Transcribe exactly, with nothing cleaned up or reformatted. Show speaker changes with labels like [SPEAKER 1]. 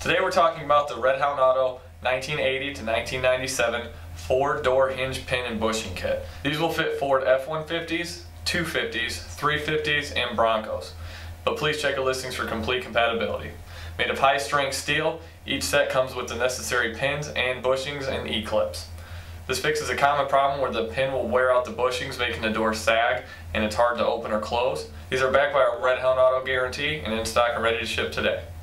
[SPEAKER 1] Today we're talking about the Red Hound Auto nineteen eighty to nineteen ninety-seven Ford door hinge pin and bushing kit. These will fit Ford F one fifties, two fifties, three fifties, and Broncos. But please check the listings for complete compatibility. Made of high strength steel, each set comes with the necessary pins and bushings and E-clips. This fixes a common problem where the pin will wear out the bushings, making the door sag and it's hard to open or close. These are backed by our Red Hound Auto Guarantee and in stock and ready to ship today.